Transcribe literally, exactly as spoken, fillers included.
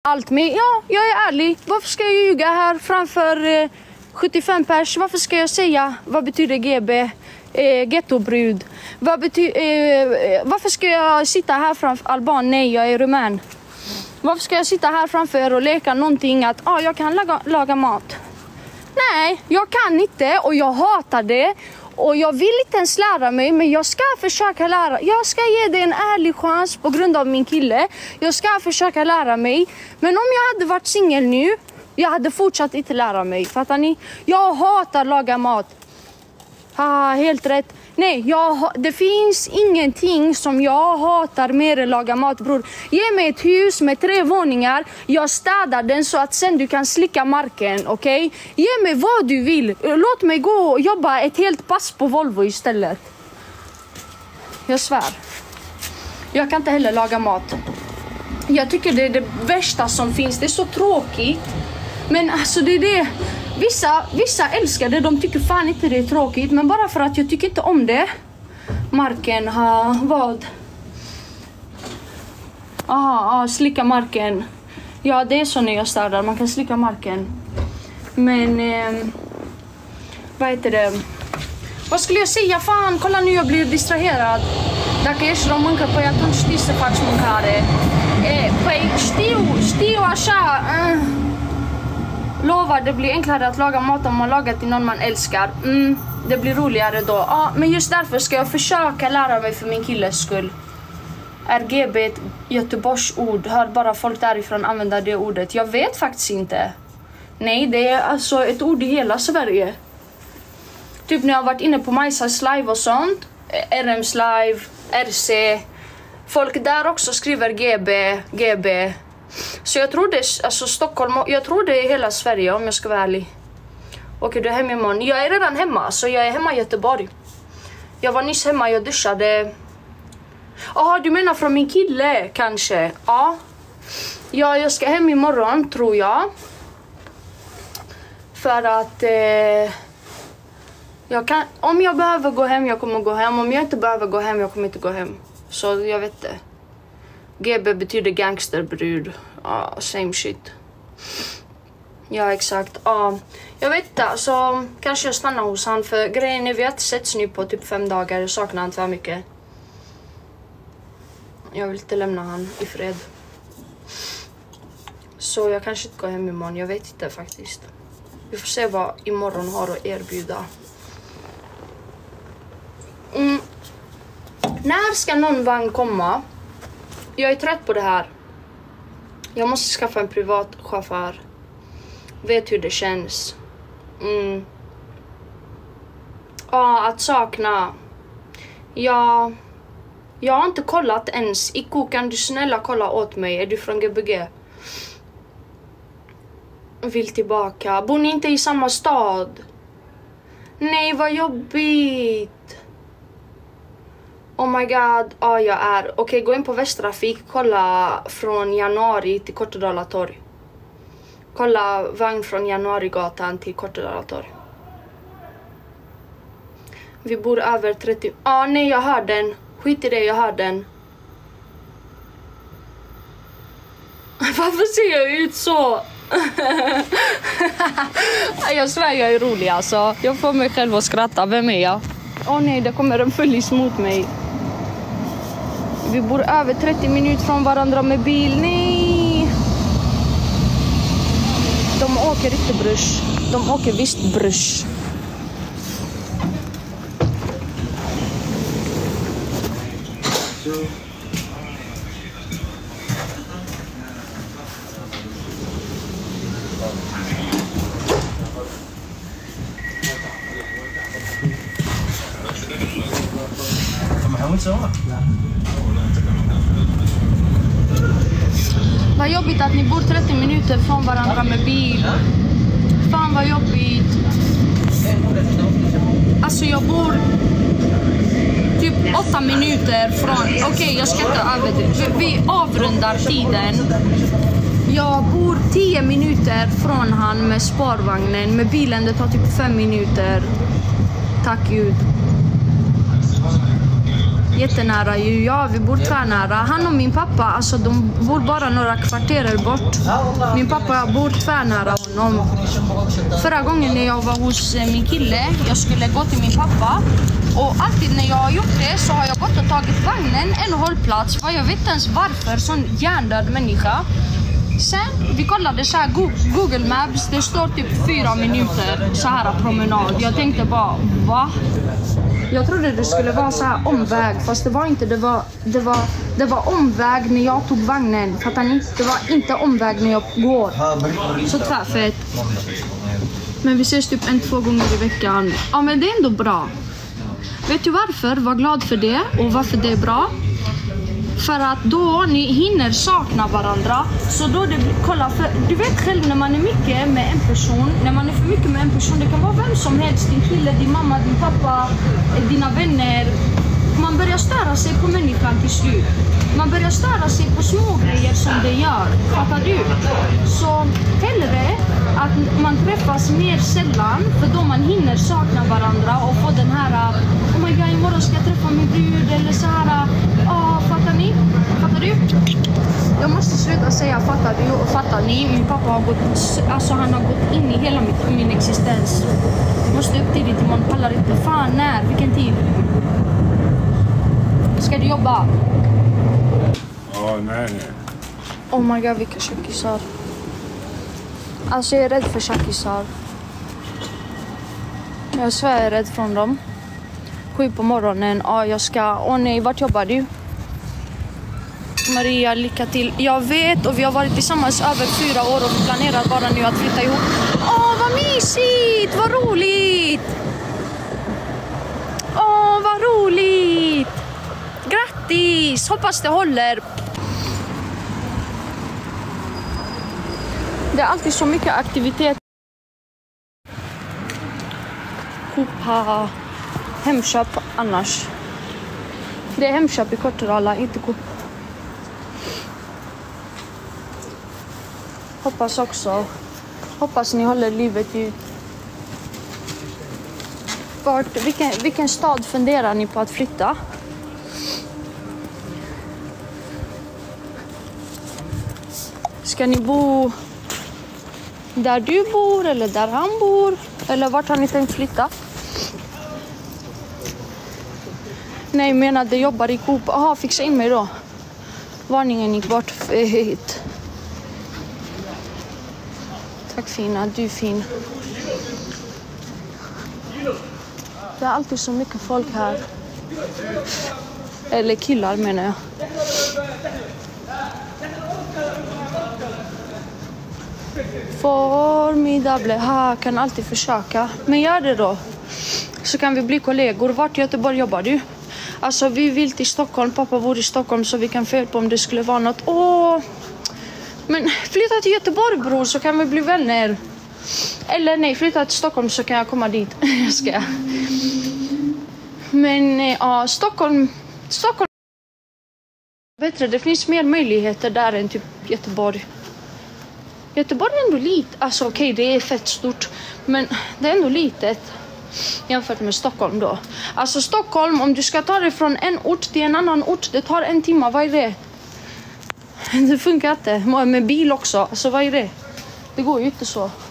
allt med. Ja, jag är ärlig. Varför ska jag ljuga här framför eh, sjuttiofem pers? Varför ska jag säga vad betyder G B? Eh, gettobrud. Vad bety- eh, varför ska jag sitta här framför Alban? Nej, jag är rumän. Varför ska jag sitta här framför och leka någonting att ah, jag kan laga, laga mat? Nej, jag kan inte och jag hatar det. Och jag vill inte ens lära mig, men jag ska försöka lära. Jag ska ge dig en ärlig chans på grund av min kille. Jag ska försöka lära mig. Men om jag hade varit singel nu, jag hade fortsatt inte lära mig. Fattar ni? Jag hatar laga mat. Ah, helt rätt. Nej, jag, det finns ingenting som jag hatar mer än laga mat, bror. Ge mig ett hus med tre våningar. Jag städar den så att sen du kan slicka marken, okej? Okay? Ge mig vad du vill. Låt mig gå och jobba ett helt pass på Volvo istället. Jag svär. Jag kan inte heller laga mat. Jag tycker det är det värsta som finns. Det är så tråkigt. Men alltså det är det... Vissa, vissa älskar det, de tycker fan inte det är tråkigt. Men bara för att jag tycker inte om det. Marken, ha, vad? Aha, ah, slicka marken. Ja, det är så när jag städar, man kan slicka marken. Men, eh, vad heter det? Vad skulle jag säga? Fan, kolla nu jag blir distraherad. Dacă ești româncă, păi atunci știi să faci mâncare. E, păi știu, știu așa... Uh. Lovar, det blir enklare att laga mat om man lagar till någon man älskar. Mm, det blir roligare då. Ja, men just därför ska jag försöka lära mig för min killes skull. R G B ett Göteborgs ord. Hör bara folk därifrån använda det ordet. Jag vet faktiskt inte. Nej, det är alltså ett ord i hela Sverige. Typ när jag har varit inne på Majsas live och sånt. R M's live, R C. Folk där också skriver G B, G B. Så jag tror det är alltså Stockholm, jag tror det är hela Sverige om jag ska vara ärlig. Okej, du är hemma imorgon. Jag är redan hemma, så jag är hemma i Göteborg. Jag var nyss hemma, jag duschade. Jaha, du menar från min kille kanske? Ja. Ja, jag ska hem imorgon tror jag. För att eh, jag kan, om jag behöver gå hem, jag kommer gå hem. Om jag inte behöver gå hem, jag kommer inte gå hem. Så jag vet det. G B betyder gangsterbrud. Ja, same shit. Ja, exakt. Ja, jag vet inte. Så kanske jag stannar hos han. För grejen är vi har inte setts nu på typ fem dagar. Jag saknar han för mycket. Jag vill inte lämna han i fred. Så jag kanske inte går hem imorgon. Jag vet inte faktiskt. Vi får se vad imorgon har att erbjuda. Mm. När ska någon vagn komma? Jag är trött på det här. Jag måste skaffa en privat chaufför. Vet hur det känns. Mm. Ja, att sakna. Ja, jag har inte kollat ens. Iko, kan du snälla kolla åt mig? Är du från G B G? Vill tillbaka. Bor ni inte i samma stad? Nej, vad jobbigt. Oh my god, ja jag är. Okej, okay, gå in på Västtrafik. Kolla från januari till Kortedala torg. Kolla vagn från Januarigatan till Kortedala torg. Vi bor över trettio... Ah, nej, jag hör den. Skit i det, jag hör den. Varför ser jag ut så? Jag svär, jag är rolig alltså. Jag får mig själv att skratta. Vem är jag? Åh oh, nej, det kommer en polis mot mig. Vi bor över trettio minuter från varandra med bil. Nej! De åker inte brush. De åker visst brush. Vad jobbigt att ni bor trettio minuter från varandra med bil. Fan vad jobbigt. Alltså jag bor typ åtta minuter från... Okej, okay, jag ska inte överdriva. Vi avrundar tiden. Jag bor tio minuter från han med spårvagnen. Med bilen det tar typ fem minuter. Tack Gud. jättenära ju. Ja, vi bor tvärnära. Han och min pappa, alltså de bor bara några kvarterer bort. Min pappa bor tvärnära honom. Förra gången när jag var hos min kille, jag skulle gå till min pappa. Och alltid när jag har gjort det så har jag gått och tagit vagnen, en hållplats. För jag vet inte ens varför, sån hjärndöd människa. Sen, vi kollade så här Google Maps, det står typ fyra minuter så här promenad. Jag tänkte bara, va? Jag trodde det skulle vara så här omväg, fast det var inte, det var, det var, det var omväg när jag tog vagnen. Fattar ni? Det var inte omväg när jag går. Så tvärfett. Men vi ses typ en, två gånger i veckan. Ja, men det är ändå bra. Vet du varför? Var glad för det och varför det är bra. För att då ni hinner sakna varandra. Så då det, kolla, för du vet själv när man är mycket med en person. När man är för mycket med en person, det kan vara vem som helst. Din kille, din mamma, din pappa, dina vänner. Man börjar störa sig på människan till slut. Man börjar störa sig på små grejer som det gör. Fattar du? Så hellre att man träffas mer sällan. För då man hinner sakna varandra och få den här, oh my god, imorgon ska jag träffa min brud. Eller så här, ja, fattar ni? Fattar du? Jag måste sluta säga fattar du och fattar ni. Min pappa har gått, alltså han har gått in i hela mitt, min existens. Måste upp tidigt imorgon, pallar inte. Fan, när? Vilken tid? Ska du jobba? Ja, nej, nej. Oh my god, vilka tjockisar. Alltså jag är rädd för tjockisar. Jag svär jag är rädd från dem. Sju på morgonen. Ja, jag ska... Åh nej, vart jobbar du? Maria, lycka till. Jag vet och vi har varit tillsammans över fyra år och vi planerar bara nu att flytta ihop. Åh, vad mysigt! Vad roligt! Åh, vad roligt! Grattis! Hoppas det håller. Det är alltid så mycket aktivitet. Coop, Hemköp annars. Det är Hemköp i Kortrala, inte Coop. Hoppas också. Hoppas ni håller livet ut. Vart, vilken, vilken stad funderar ni på att flytta? Ska ni bo där du bor eller där han bor? Eller vart har ni tänkt flytta? Nej, jag menar det jobbar i Coop. Aha, fixa in mig då. Varningen gick bort. Fett. Tack fina, du är fin. Det är alltid så mycket folk här. Eller killar menar jag. Formidable. Ha, kan alltid försöka. Men gör det då. Så kan vi bli kollegor. Vart i Göteborg jobbar du? Alltså vi vill till Stockholm. Pappa bor i Stockholm så vi kan få på om det skulle vara något. Åh. Men flytta till Göteborg bror så kan vi bli vänner. Eller nej, flytta till Stockholm så kan jag komma dit. Jag ska. Men ja, Stockholm. Stockholm. Bättre, det finns mer möjligheter där än typ Göteborg. Göteborg är ändå litet. Alltså okej, okay, det är fett stort. Men det är ändå litet. Jämfört med Stockholm då. Alltså Stockholm, om du ska ta dig från en ort till en annan ort. Det tar en timme, vad är det? Det funkar inte. Med bil också. Alltså vad är det? Det går ju inte så.